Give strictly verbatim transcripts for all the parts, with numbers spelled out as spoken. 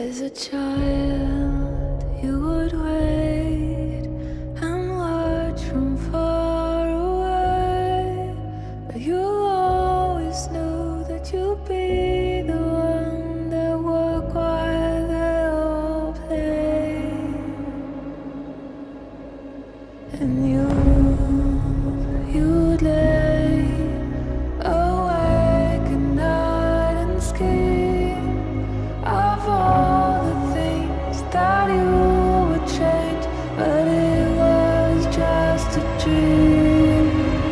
As a child, you would wait and watch from far away, but you always knew that you'd be the one that would while they all play. And you, you'd lay awake at night and scheme of all the things that you would change, but it was just a dream.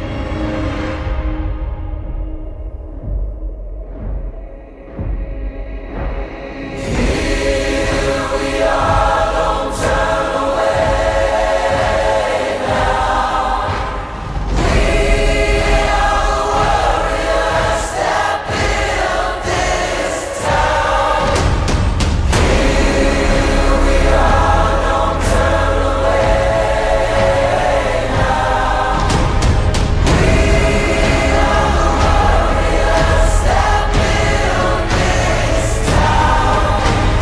Here we are, don't turn away now. We are the warriors that build this town. Here we are, don't turn away now. We are the warriors that build this town.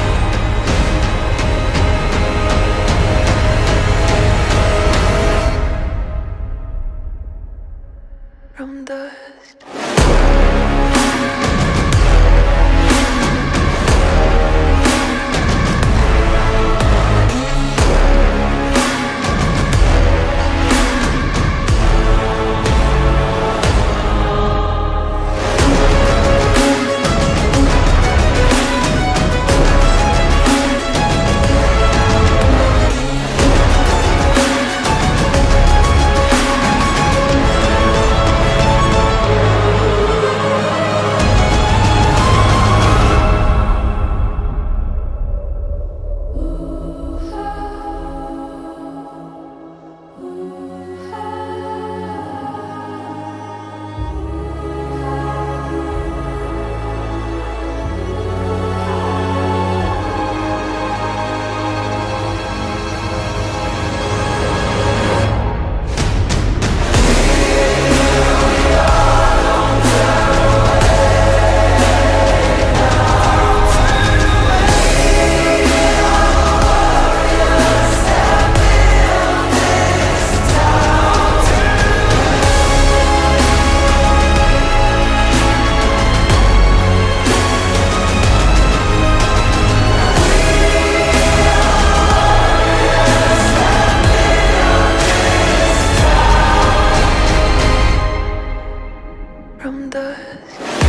From dust. From dust.